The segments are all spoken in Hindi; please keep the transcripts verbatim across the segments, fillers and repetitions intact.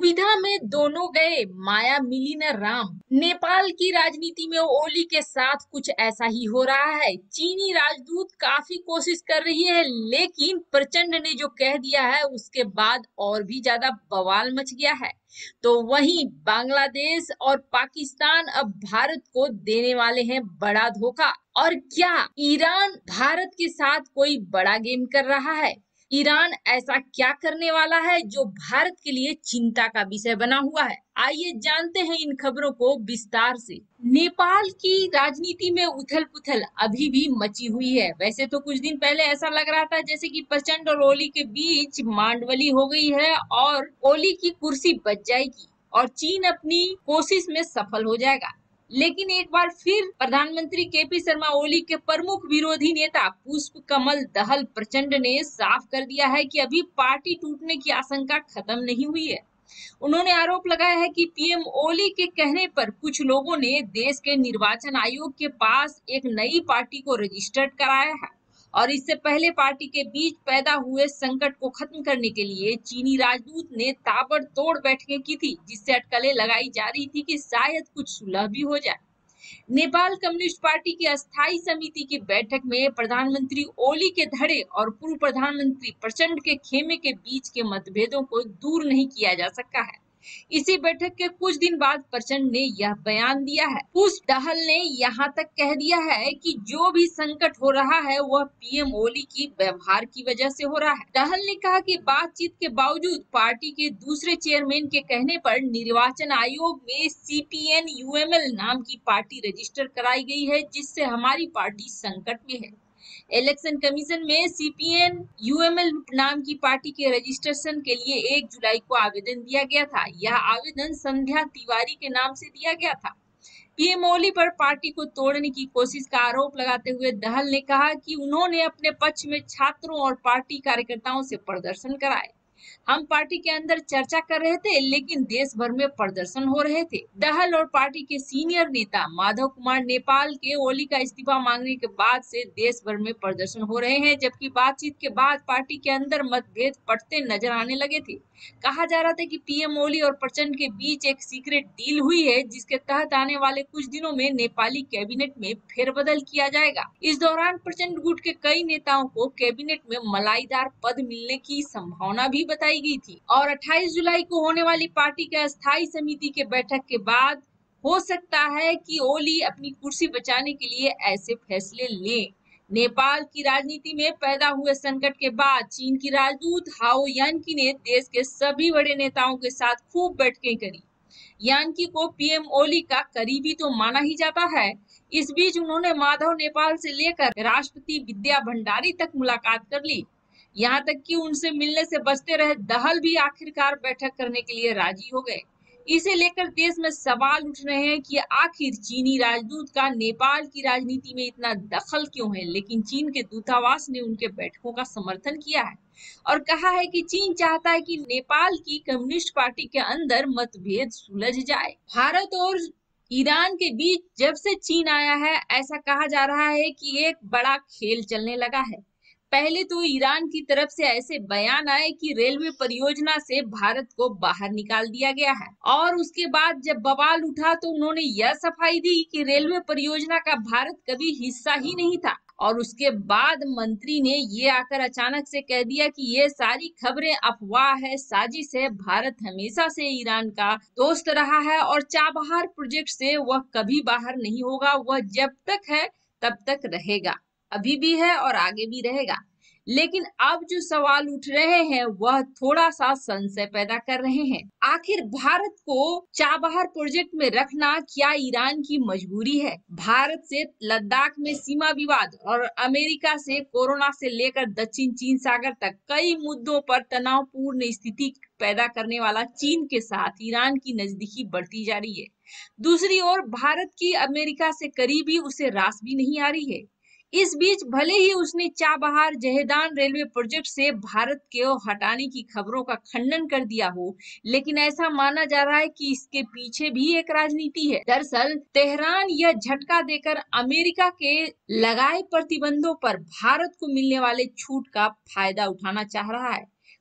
दुविधा में दोनों गए, माया मिली न राम। नेपाल की राजनीति में ओली के साथ कुछ ऐसा ही हो रहा है। चीनी राजदूत काफी कोशिश कर रही है, लेकिन प्रचंड ने जो कह दिया है उसके बाद और भी ज्यादा बवाल मच गया है। तो वहीं बांग्लादेश और पाकिस्तान अब भारत को देने वाले हैं बड़ा धोखा। और क्या ईरान भारत के साथ कोई बड़ा गेम कर रहा है? ईरान ऐसा क्या करने वाला है जो भारत के लिए चिंता का विषय बना हुआ है? आइए जानते हैं इन खबरों को विस्तार से। नेपाल की राजनीति में उथल पुथल अभी भी मची हुई है। वैसे तो कुछ दिन पहले ऐसा लग रहा था जैसे कि प्रचंड और ओली के बीच मांडवली हो गई है और ओली की कुर्सी बच जाएगी और चीन अपनी कोशिश में सफल हो जाएगा। लेकिन एक बार फिर प्रधानमंत्री के पी शर्मा ओली के प्रमुख विरोधी नेता पुष्प कमल दहल प्रचंड ने साफ कर दिया है कि अभी पार्टी टूटने की आशंका खत्म नहीं हुई है। उन्होंने आरोप लगाया है कि पी एम ओली के कहने पर कुछ लोगों ने देश के निर्वाचन आयोग के पास एक नई पार्टी को रजिस्टर्ड कराया है और इससे पहले पार्टी के बीच पैदा हुए संकट को खत्म करने के लिए चीनी राजदूत ने ताबड़तोड़ बैठकें की थी, जिससे अटकलें लगाई जा रही थी कि शायद कुछ सुलह भी हो जाए। नेपाल कम्युनिस्ट पार्टी की अस्थायी समिति की बैठक में प्रधानमंत्री ओली के धड़े और पूर्व प्रधानमंत्री प्रचंड के खेमे के बीच के मतभेदों को दूर नहीं किया जा सका है। इसी बैठक के कुछ दिन बाद प्रचंड ने यह बयान दिया है। पुष्प दहल ने यहाँ तक कह दिया है कि जो भी संकट हो रहा है वह पी एम ओली की व्यवहार की वजह से हो रहा है। दहल ने कहा कि बातचीत के बावजूद पार्टी के दूसरे चेयरमैन के कहने पर निर्वाचन आयोग में C P N U M L नाम की पार्टी रजिस्टर कराई गई है, जिससे हमारी पार्टी संकट में है। इलेक्शन कमीशन में C P N U M L नाम की पार्टी के रजिस्ट्रेशन के लिए एक जुलाई को आवेदन दिया गया था। यह आवेदन संध्या तिवारी के नाम से दिया गया था। पी एम ओली पर पार्टी को तोड़ने की कोशिश का आरोप लगाते हुए दहल ने कहा कि उन्होंने अपने पक्ष में छात्रों और पार्टी कार्यकर्ताओं से प्रदर्शन कराए। हम पार्टी के अंदर चर्चा कर रहे थे, लेकिन देश भर में प्रदर्शन हो रहे थे। दहल और पार्टी के सीनियर नेता माधव कुमार नेपाल के ओली का इस्तीफा मांगने के बाद से देश भर में प्रदर्शन हो रहे हैं, जबकि बातचीत के बाद पार्टी के अंदर मतभेद बढ़ते नजर आने लगे थे। कहा जा रहा था कि पी एम ओली और प्रचंड के बीच एक सीक्रेट डील हुई है, जिसके तहत आने वाले कुछ दिनों में नेपाली कैबिनेट में फेरबदल किया जाएगा। इस दौरान प्रचंड गुट के कई नेताओं को कैबिनेट में मलाईदार पद मिलने की संभावना भी बताई गई थी और अट्ठाईस जुलाई को होने वाली पार्टी के अस्थायी समिति के बैठक के बाद हो सकता है कि ओली अपनी कुर्सी बचाने के लिए ऐसे फैसले लें। नेपाल की राजनीति में पैदा हुए संकट के बाद चीन की राजदूत हाओ यानकी ने देश के सभी बड़े नेताओं के साथ खूब बैठकें करी। यानकी को पी एम ओली का करीबी तो माना ही जाता है। इस बीच उन्होंने माधव नेपाल से लेकर राष्ट्रपति विद्या भंडारी तक मुलाकात कर ली। यहाँ तक कि उनसे मिलने से बचते रहे दहल भी आखिरकार बैठक करने के लिए राजी हो गए। इसे लेकर देश में सवाल उठ रहे हैं कि आखिर चीनी राजदूत का नेपाल की राजनीति में इतना दखल क्यों है, लेकिन चीन के दूतावास ने उनके बैठकों का समर्थन किया है और कहा है कि चीन चाहता है कि नेपाल की कम्युनिस्ट पार्टी के अंदर मतभेद सुलझ जाए। भारत और ईरान के बीच जब से चीन आया है, ऐसा कहा जा रहा है कि एक बड़ा खेल चलने लगा है। पहले तो ईरान की तरफ से ऐसे बयान आए कि रेलवे परियोजना से भारत को बाहर निकाल दिया गया है और उसके बाद जब बवाल उठा तो उन्होंने यह सफाई दी कि रेलवे परियोजना का भारत कभी हिस्सा ही नहीं था। और उसके बाद मंत्री ने ये आकर अचानक से कह दिया कि ये सारी खबरें अफवाह है, साजिश है। भारत हमेशा से ईरान का दोस्त रहा है और चाबहार प्रोजेक्ट से वह कभी बाहर नहीं होगा। वह जब तक है तब तक रहेगा, अभी भी है और आगे भी रहेगा। लेकिन अब जो सवाल उठ रहे हैं वह थोड़ा सा संशय पैदा कर रहे हैं। आखिर भारत को चाबहार प्रोजेक्ट में रखना क्या ईरान की मजबूरी है? भारत से लद्दाख में सीमा विवाद और अमेरिका से कोरोना से लेकर दक्षिण चीन सागर तक कई मुद्दों पर तनावपूर्ण स्थिति पैदा करने वाला चीन के साथ ईरान की नजदीकी बढ़ती जा रही है। दूसरी ओर भारत की अमेरिका से करीबी उसे रास भी नहीं आ रही है। इस बीच भले ही उसने चाबहार जहेदान रेलवे प्रोजेक्ट से भारत को हटाने की खबरों का खंडन कर दिया हो, लेकिन ऐसा माना जा रहा है कि इसके पीछे भी एक राजनीति है। दरअसल तेहरान यह झटका देकर अमेरिका के लगाए प्रतिबंधों पर भारत को मिलने वाले छूट का फायदा उठाना चाह रहा है।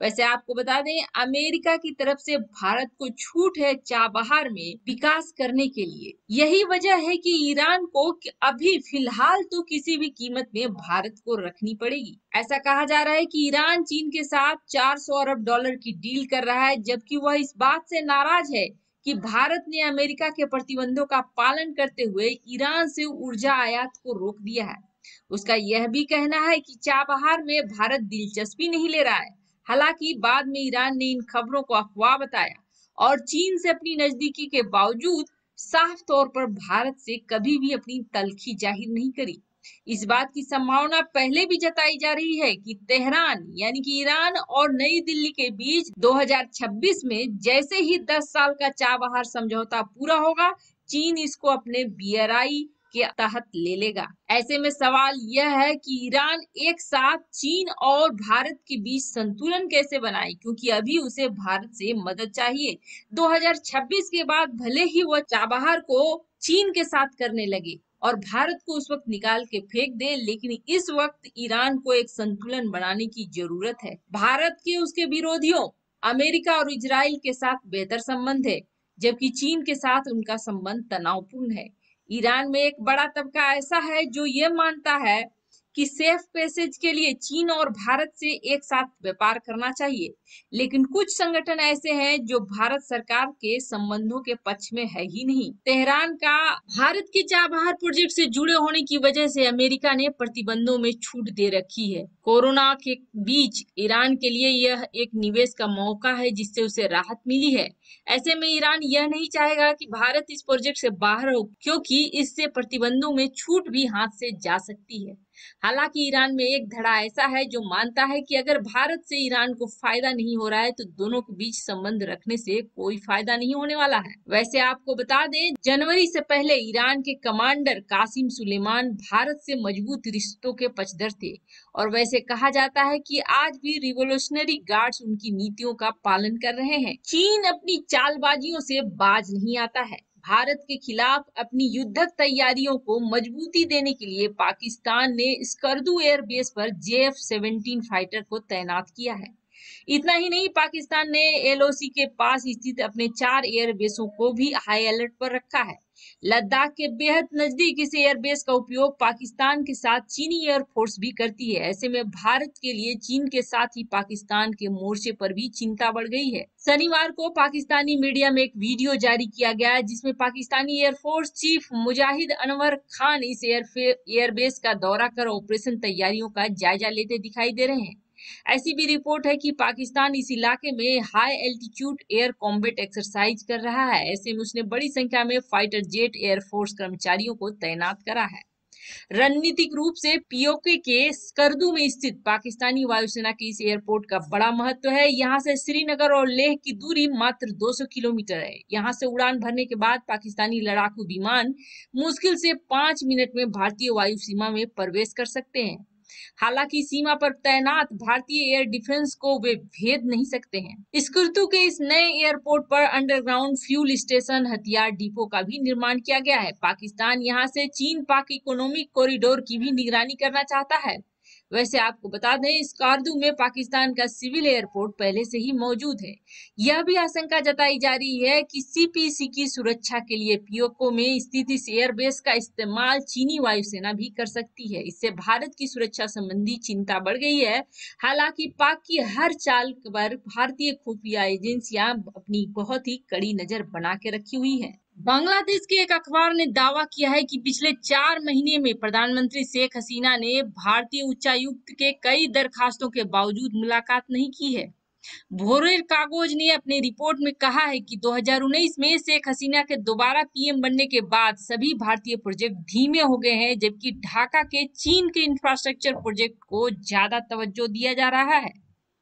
वैसे आपको बता दें, अमेरिका की तरफ से भारत को छूट है चाबहार में विकास करने के लिए। यही वजह है कि ईरान को अभी फिलहाल तो किसी भी कीमत में भारत को रखनी पड़ेगी। ऐसा कहा जा रहा है कि ईरान चीन के साथ चार सौ अरब डॉलर की डील कर रहा है, जबकि वह इस बात से नाराज है कि भारत ने अमेरिका के प्रतिबंधों का पालन करते हुए ईरान से ऊर्जा आयात को रोक दिया है। उसका यह भी कहना है कि चाबहार में भारत दिलचस्पी नहीं ले रहा है। हालांकि बाद में ईरान ने इन खबरों को अफवाह बताया और चीन से अपनी नजदीकी के बावजूद साफ तौर पर भारत से कभी भी अपनी तल्खी जाहिर नहीं करी। इस बात की संभावना पहले भी जताई जा रही है कि तेहरान यानी कि ईरान और नई दिल्ली के बीच दो हज़ार छब्बीस में जैसे ही दस साल का चाबहार समझौता पूरा होगा, चीन इसको अपने बीआरआई के तहत ले लेगा। ऐसे में सवाल यह है कि ईरान एक साथ चीन और भारत के बीच संतुलन कैसे बनाए, क्योंकि अभी उसे भारत से मदद चाहिए। दो हज़ार छब्बीस के बाद भले ही वह चाबहार को चीन के साथ करने लगे और भारत को उस वक्त निकाल के फेंक दे, लेकिन इस वक्त ईरान को एक संतुलन बनाने की जरूरत है। भारत के उसके विरोधियों अमेरिका और इजराइल के साथ बेहतर संबंध है, जबकि चीन के साथ उनका संबंध तनावपूर्ण है। ईरान में एक बड़ा तबका ऐसा है जो ये मानता है कि सेफ पैसेज के लिए चीन और भारत से एक साथ व्यापार करना चाहिए, लेकिन कुछ संगठन ऐसे हैं जो भारत सरकार के संबंधों के पक्ष में है ही नहीं। तेहरान का भारत के चाबहार प्रोजेक्ट से जुड़े होने की वजह से अमेरिका ने प्रतिबंधों में छूट दे रखी है। कोरोना के बीच ईरान के लिए यह एक निवेश का मौका है जिससे उसे राहत मिली है। ऐसे में ईरान यह नहीं चाहेगा कि भारत इस प्रोजेक्ट से बाहर हो, क्योंकि इससे प्रतिबंधों में छूट भी हाथ से जा सकती है। हालांकि ईरान में एक धड़ा ऐसा है जो मानता है कि अगर भारत से ईरान को फायदा नहीं हो रहा है तो दोनों के बीच संबंध रखने से कोई फायदा नहीं होने वाला है। वैसे आपको बता दें, जनवरी से पहले ईरान के कमांडर कासिम सुलेमान भारत से मजबूत रिश्तों के पक्षधर थे और वैसे कहा जाता है कि आज भी रिवोल्यूशनरी गार्ड्स उनकी नीतियों का पालन कर रहे हैं। चीन अपनी चालबाजियों से बाज नहीं आता है। भारत के खिलाफ अपनी युद्धक तैयारियों को मजबूती देने के लिए पाकिस्तान ने स्कर्दू एयरबेस पर जे एफ सेवनटीन फाइटर को तैनात किया है। इतना ही नहीं, पाकिस्तान ने एल ओ सी के पास स्थित अपने चार एयरबेसों को भी हाई अलर्ट पर रखा है। लद्दाख के बेहद नजदीक इस एयरबेस का उपयोग पाकिस्तान के साथ चीनी एयरफोर्स भी करती है। ऐसे में भारत के लिए चीन के साथ ही पाकिस्तान के मोर्चे पर भी चिंता बढ़ गई है। शनिवार को पाकिस्तानी मीडिया में एक वीडियो जारी किया गया है जिसमें पाकिस्तानी एयरफोर्स चीफ मुजाहिद अनवर खान इस एयरबेस का दौरा कर ऑपरेशन तैयारियों का जायजा लेते दिखाई दे रहे हैं। ऐसी भी रिपोर्ट है कि पाकिस्तान इस इलाके में high altitude air combat exercise कर रहा है। ऐसे में उसने बड़ी संख्या में फाइटर जेट एयरफोर्स कर्मचारियों को तैनात करा है। रणनीतिक रूप से पीओके के स्कर्दू में स्थित पाकिस्तानी वायुसेना के इस एयरपोर्ट का बड़ा महत्व है। यहाँ से श्रीनगर और लेह की दूरी मात्र दो सौ किलोमीटर है। यहाँ से उड़ान भरने के बाद पाकिस्तानी लड़ाकू विमान मुश्किल से पांच मिनट में भारतीय वायु सीमा में प्रवेश कर सकते हैं। हालांकि सीमा पर तैनात भारतीय एयर डिफेंस को वे भेद नहीं सकते हैं। स्कर्दू के इस नए एयरपोर्ट पर अंडरग्राउंड फ्यूल स्टेशन, हथियार डिपो का भी निर्माण किया गया है। पाकिस्तान यहां से चीन पाक इकोनॉमिक कॉरिडोर की भी निगरानी करना चाहता है। वैसे आपको बता दें, स्कर्दू में पाकिस्तान का सिविल एयरपोर्ट पहले से ही मौजूद है। यह भी आशंका जताई जा रही है कि सी पी सी की सुरक्षा के लिए पीओके में स्थित इस एयरबेस का इस्तेमाल चीनी वायुसेना भी कर सकती है। इससे भारत की सुरक्षा संबंधी चिंता बढ़ गई है। हालांकि पाक की हर चाल पर भारतीय खुफिया एजेंसियां अपनी बहुत ही कड़ी नजर बना के रखी हुई है। बांग्लादेश के एक अखबार ने दावा किया है कि पिछले चार महीने में प्रधानमंत्री शेख हसीना ने भारतीय उच्चायुक्त के कई दरखास्तों के बावजूद मुलाकात नहीं की है। भोरेर कागज ने अपनी रिपोर्ट में कहा है कि दो हज़ार उन्नीस में शेख हसीना के दोबारा पी एम बनने के बाद सभी भारतीय प्रोजेक्ट धीमे हो गए हैं, जबकि ढाका के चीन के इंफ्रास्ट्रक्चर प्रोजेक्ट को ज्यादा तवज्जो दिया जा रहा है।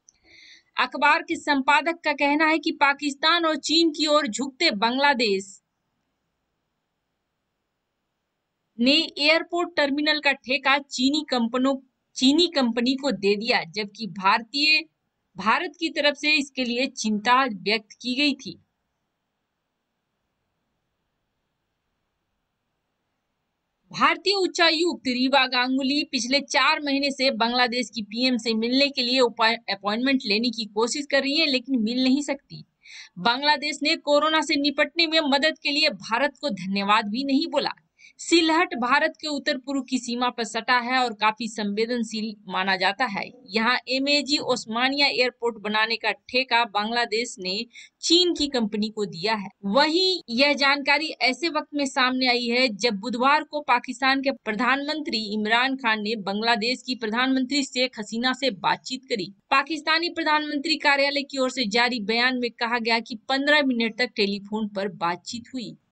अखबार के संपादक का कहना है कि पाकिस्तान और चीन की ओर झुकते बांग्लादेश ने एयरपोर्ट टर्मिनल का ठेका चीनी कंपनों चीनी कंपनी को दे दिया, जबकि भारतीय भारत की तरफ से इसके लिए चिंता व्यक्त की गई थी। भारतीय उच्चायुक्त रीवा गांगुली पिछले चार महीने से बांग्लादेश की पीएम से मिलने के लिए अपॉइंटमेंट लेने की कोशिश कर रही है, लेकिन मिल नहीं सकती। बांग्लादेश ने कोरोना से निपटने में मदद के लिए भारत को धन्यवाद भी नहीं बोला। सिलहट भारत के उत्तर पूर्व की सीमा पर सटा है और काफी संवेदनशील माना जाता है। यहाँ एमएजी ओस्मानिया एयरपोर्ट बनाने का ठेका बांग्लादेश ने चीन की कंपनी को दिया है। वहीं यह जानकारी ऐसे वक्त में सामने आई है जब बुधवार को पाकिस्तान के प्रधानमंत्री इमरान खान ने बांग्लादेश की प्रधानमंत्री शेख हसीना से बातचीत करी। पाकिस्तानी प्रधानमंत्री कार्यालय की ओर से जारी बयान में कहा गया कि पंद्रह मिनट तक टेलीफोन पर बातचीत हुई।